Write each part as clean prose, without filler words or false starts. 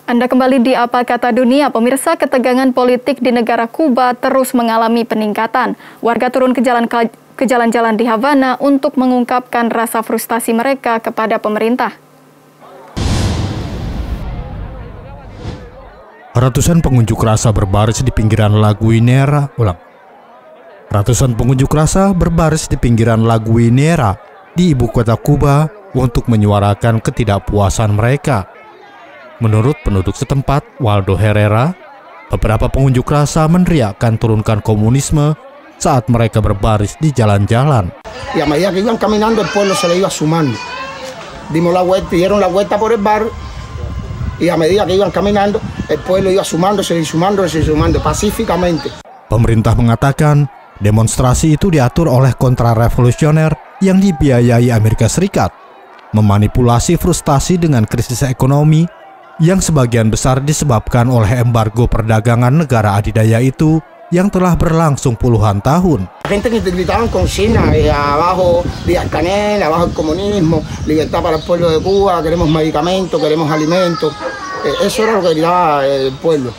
Anda kembali di Apa Kata Dunia. Pemirsa, ketegangan politik di negara Kuba terus mengalami peningkatan. Warga turun ke jalan-jalan di Havana untuk mengungkapkan rasa frustasi mereka kepada pemerintah. Ratusan pengunjuk rasa berbaris di pinggiran La Guinera. Ratusan pengunjuk rasa berbaris di pinggiran La Guinera di ibu kota Kuba untuk menyuarakan ketidakpuasan mereka. Menurut penduduk setempat, Waldo Herrera, beberapa pengunjuk rasa meneriakkan turunkan komunisme saat mereka berbaris di jalan-jalan. Y a medida que iban caminando, el pueblo se le iba sumando. Dimos la vuelta, dieron la vuelta por el barrio, y a medida que iban caminando, el pueblo iba sumándose pacíficamente. Pemerintah mengatakan demonstrasi itu diatur oleh kontrarevolusioner yang dibiayai Amerika Serikat, memanipulasi frustasi dengan krisis ekonomi yang sebagian besar disebabkan oleh embargo perdagangan negara adidaya itu yang telah berlangsung puluhan tahun. Gente que gritaban consignas, abajo Díaz-Canel, abajo el comunismo, libertad para el pueblo de Cuba, queremos medicamentos, queremos alimentos. Eso era lo que gritaba el pueblo.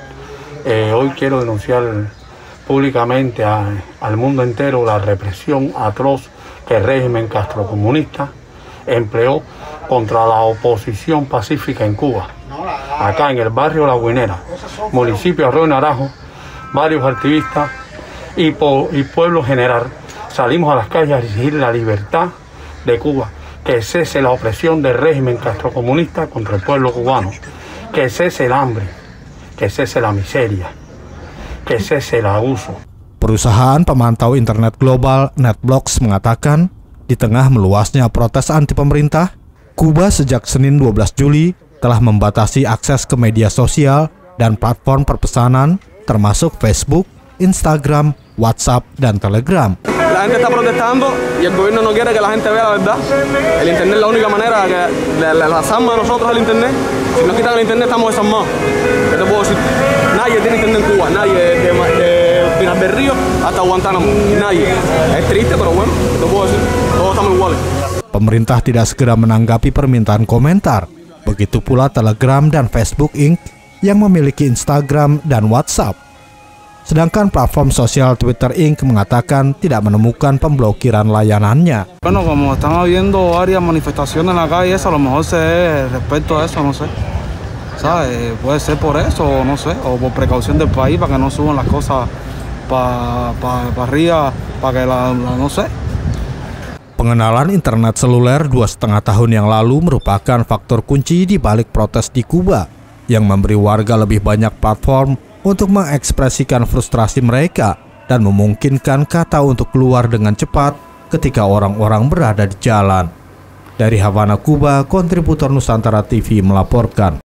Hoy quiero denunciar públicamente al mundo entero la represión atroz que el régimen castrocomunista empleó contra la oposición pacífica en Cuba. Acá en el barrio La Guinera, municipio Arroyo Naranjo, varios activistas y pueblo general salimos a las calles a exigir la libertad de Cuba, que cese la opresión del régimen castrocomunista contra el pueblo cubano, que cese el hambre, que cese la miseria, que cese el abuso. Perusahaan pemantau internet global NetBlocks mengatakan, di tengah meluasnya protes anti pemerintah, Kuba sejak Senin 12 Juli telah membatasi akses ke media sosial dan platform perpesanan termasuk Facebook, Instagram, WhatsApp, dan Telegram. La gente está protestando y el gobierno no quiere que la gente vea la verdad. El internet es la única manera que las armas a nosotros al internet. Si nos quitan el internet estamos desarmados. ¿Qué te puedo decir? Nadie tiene internet en Cuba, nadie de Pinar del Río hasta Guantánamo, nadie. Es triste, pero bueno, ¿qué te puedo decir? Todos estamos iguales. Pemerintah tidak segera menanggapi permintaan komentar. Begitu pula Telegram dan Facebook Inc. yang memiliki Instagram dan WhatsApp. Sedangkan platform sosial Twitter Inc. mengatakan tidak menemukan pemblokiran layanannya. Bueno, como están habiendo varias manifestaciones en la calle, eso a lo mejor se respecto a eso, no sé. ¿Sabes? Puede ser por eso, no sé, o por precaución del país para que no suban las cosas para arriba, para que no sé. Pengenalan internet seluler 2,5 tahun yang lalu merupakan faktor kunci di balik protes di Kuba yang memberi warga lebih banyak platform untuk mengekspresikan frustrasi mereka dan memungkinkan kata untuk keluar dengan cepat ketika orang-orang berada di jalan. Dari Havana, Kuba, kontributor Nusantara TV melaporkan.